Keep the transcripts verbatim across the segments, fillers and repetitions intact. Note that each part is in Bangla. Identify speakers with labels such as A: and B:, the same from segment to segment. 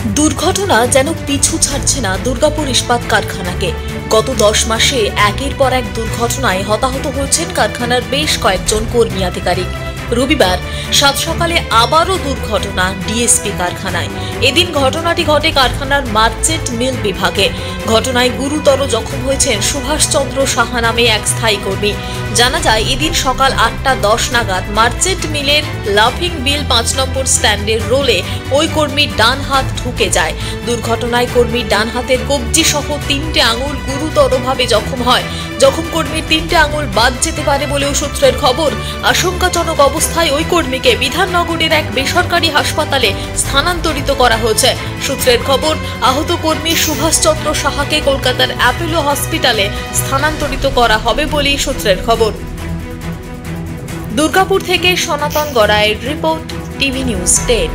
A: দুর্ঘটনা যেন পিছু ছাড়ছে না দুর্গাপুর ইস্পাত কারখানাকে। গত দশ মাসে একের পর এক দুর্ঘটনায় হতাহত হয়েছেন কারখানার বেশ কয়েকজন কর্মী আধিকারিক। রবিবার সাত সকালে আবারও দুর্ঘটনা ডিএসপি কারখানায়। এদিন ঘটনাটি ঘটে কারখানার মার্চেন্ট মিল বিভাগে। ঘটনায় গুরুতর জখম হয়েছেন সুভাষচন্দ্র সাহা নামে এক স্থায়ী কর্মী। জানা যায় এদিন সকাল আটটা দশ নাগাদ মার্চেন্ট মিলের লাফিং বিল পাঁচ নম্বর স্ট্যান্ডের রোলে ওই কর্মীর ডান হাত ঢুকে যায়। দুর্ঘটনায় কর্মীর ডান হাতের কবজি সহ তিনটে আঙুল গুরুতরভাবে জখম হয়। জখম কর্মীর তিনটে আঙুল বাদ যেতে পারে বলেও সূত্রের খবর। আশঙ্কাজনক অবস্থায় ওই কর্মীকে বিধাননগরের এক বেসরকারি হাসপাতালে স্থানান্তরিত করা হয়েছে। সূত্রের খবর, আহত কর্মী সুভাষচন্দ্র সাহাকে কলকাতার অ্যাপোলো হসপিটালে স্থানান্তরিত করা হবে বলেই সূত্রের খবর। দুর্গাপুর থেকে সনাতন গড়াইয়ের রিপোর্ট, টিভি নিউজ টেন।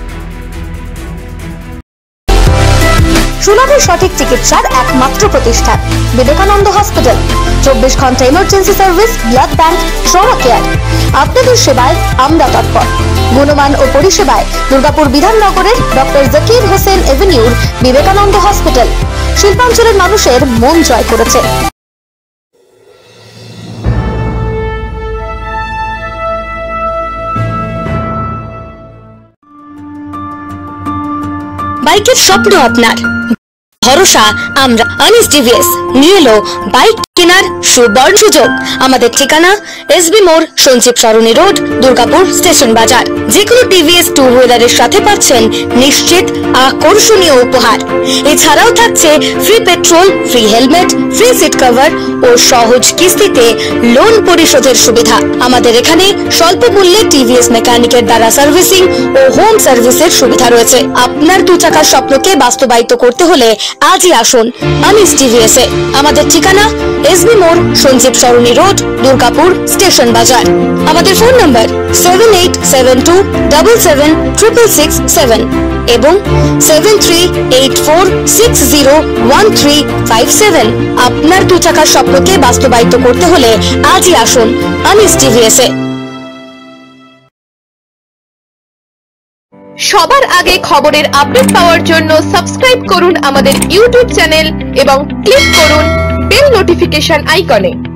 B: সুলভ সঠিক চিকিৎসার একমাত্র প্রতিষ্ঠান বিবেকানন্দ হসপিটাল। চব্বিশ ঘন্টা emergency service, blood bank, trauma care. আপনাদের সেবায় আমরা তৎপর। গুণমান ও পরিষেবায় দুর্গাপুর বিধাননগরের ডক্টর জাকির হোসেন এভিনিউর বিবেকানন্দ হসপিটাল শিল্পাঞ্চলের মানুষের মন জয় করেছে। বাইকের স্বপ্ন আপনার, ভরসা আমরা। আনিস টিভিএস নিয়ে এলো বাইক কেনার সুবর্ণ সুযোগ। আমাদের ঠিকানা এসবি মোড়, সঞ্জীব সরণি রোড, দুর্গাপুর স্টেশন বাজার। যে কোনো টিভিএস টু হুইলারের সাথে পাচ্ছেন নিশ্চিত আকর্ষণীয় উপহার। এছাড়াও থাকছে free petrol, free helmet, free seat cover ও সহজ কিস্তিতে লোন পরিশোধের সুবিধা। আমাদের এখানে স্বল্প মূল্যে টিভিএস মেকানিকের দ্বারা সার্ভিসিং ও হোম সার্ভিসের সুবিধা রয়েছে। আপনার দু চাকার স্বপ্নকে বাস্তবায়িত করতে হলে আজই আসুন আনিস টিভিএস এ। আমাদের ঠিকানা এসবি মোড়, সঞ্জীব সরণি রোড, দুর্গাপুর স্টেশন বাজার। আমাদের phone number seven eight seven two double seven triple six seven এবং seven three eight four six zero one three five seven. আপনার দু চাকার স্বপ্নকে বাস্তবায়িত করতে হলে আজই আসুন আনিস টিভিএস এ।
C: সবার আগে খবরের আপডেট পাওয়ার জন্য সাবস্ক্রাইব করুন আমাদের ইউটিউব চ্যানেল এবং ক্লিক করুন বেল নোটিফিকেশন আইকনে।